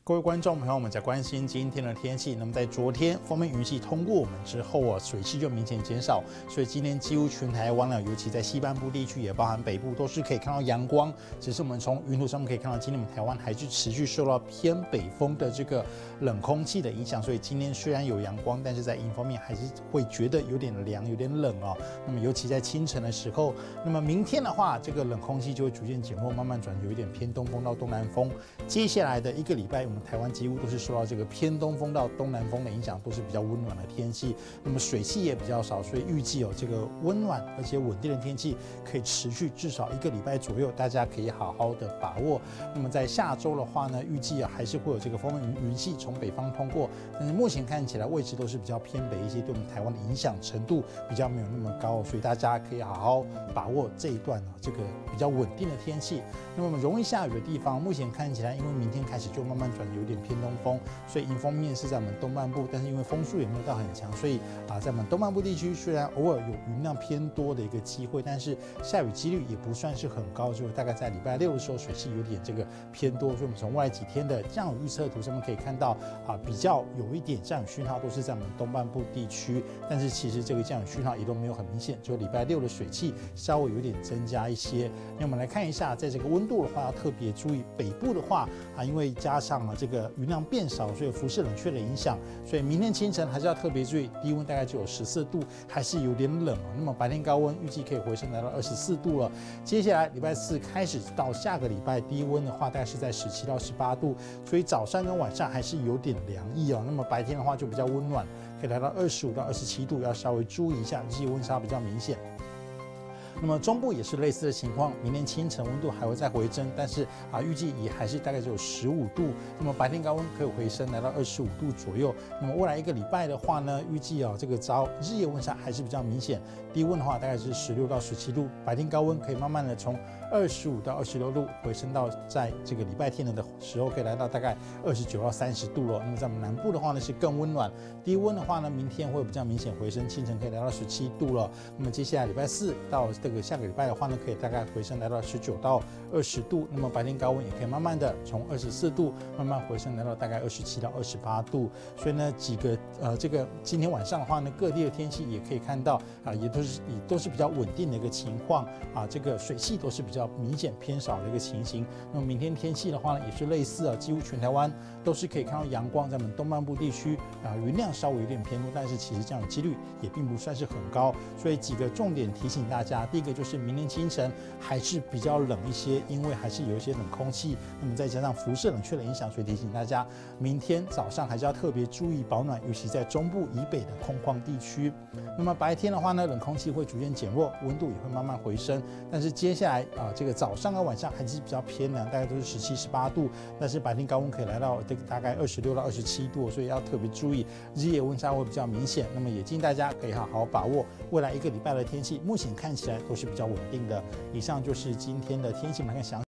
各位观众朋友，我们在关心今天的天气。那么在昨天锋面云系通过我们之后水汽就明显减少，所以今天几乎全台湾尤其在西半部地区，也包含北部，都是可以看到阳光。只是我们从云图上面可以看到，今天我们台湾还是持续受到偏北风的这个冷空气的影响，所以今天虽然有阳光，但是在迎风面还是会觉得有点凉、有点冷哦。那么尤其在清晨的时候，那么明天的话，这个冷空气就会逐渐减弱，慢慢转有一点偏东风到东南风。接下来的一个礼拜，我们台湾几乎都是受到这个偏东风到东南风的影响，都是比较温暖的天气。那么水汽也比较少，所以预计这个温暖而且稳定的天气可以持续至少1个礼拜左右，大家可以好好的把握。那么在下周的话呢，预计还是会有这个锋面云系从北方通过，但是目前看起来位置都是比较偏北一些，对我们台湾的影响程度比较没有那么高，所以大家可以好好把握这一段这个比较稳定的天气。那么容易下雨的地方，目前看起来因为明天开始就慢慢转有点偏东风，所以迎风面是在我们东半部，但是因为风速也没有到很强，所以在我们东半部地区虽然偶尔有云量偏多的一个机会，但是下雨几率也不算是很高，就大概在礼拜6的时候水汽有点这个偏多，所以我们从未来几天的降雨预测图上面可以看到比较有一点降雨讯号都是在我们东半部地区，但是其实这个降雨讯号也都没有很明显，就礼拜6的水汽稍微有点增加一些。那我们来看一下，在这个温度的话，要特别注意北部的话因为加上这个云量变少，所以辐射冷却的影响，所以明天清晨还是要特别注意，低温大概只有14度，还是有点冷那么白天高温预计可以回升来到24度了。接下来礼拜4开始到下个礼拜，低温的话大概是在17到18度，所以早上跟晚上还是有点凉意那么白天的话就比较温暖，可以来到25到27度，要稍微注意一下，日夜温差比较明显。那么中部也是类似的情况，明天清晨温度还会再回升，但是预计也还是大概只有15度。那么白天高温可以回升来到25度左右。那么未来1个礼拜的话呢，预计这个日夜温差还是比较明显，低温的话大概是16到17度，白天高温可以慢慢的从25到26度回升到在这个礼拜天的时候可以来到大概29到30度了。那么在我们南部的话呢是更温暖，低温的话呢明天会比较明显回升，清晨可以来到17度了。那么接下来礼拜4到这个下个礼拜的话呢，可以大概回升来到19到20度，那么白天高温也可以慢慢的从24度慢慢回升来到大概27到28度。所以呢，几个这个今天晚上的话呢，各地的天气也可以看到也都是比较稳定的一个情况这个水汽都是比较明显偏少的一个情形。那么明天天气的话呢，也是类似几乎全台湾都是可以看到阳光，在我们东半部地区云量稍微有点偏多，但是其实这样的几率也并不算是很高。所以几个重点提醒大家，第一个就是明天清晨还是比较冷一些，因为还是有一些冷空气，那么再加上辐射冷却的影响，所以提醒大家明天早上还是要特别注意保暖，尤其在中部以北的空旷地区。那么白天的话呢，冷空气会逐渐减弱，温度也会慢慢回升，但是接下来这个早上和晚上还是比较偏凉，大概都是17、18度，但是白天高温可以来到这个大概26到27度，所以要特别注意日夜温差会比较明显。那么也建议大家可以好好把握未来1个礼拜的天气，目前看起来都是比较稳定的。以上就是今天的天气，我们来看详细。